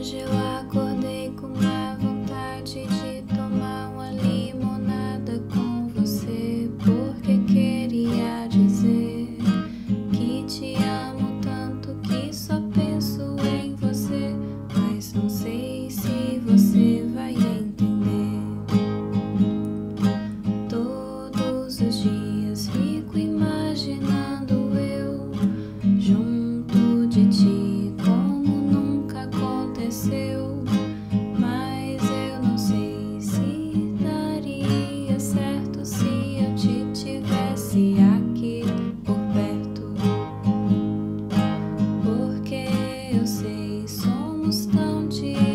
Hoje eu acordei com uma vontade de tomar uma limonada com você, porque queria dizer que te amo tanto que só penso em você, mas não sei se você vai entender. Todos os dias fico imaginando eu junto de ti, como nunca aconteceu, mas eu não sei se daria certo se eu te tivesse aqui por perto, porque eu sei, somos tão diferentes.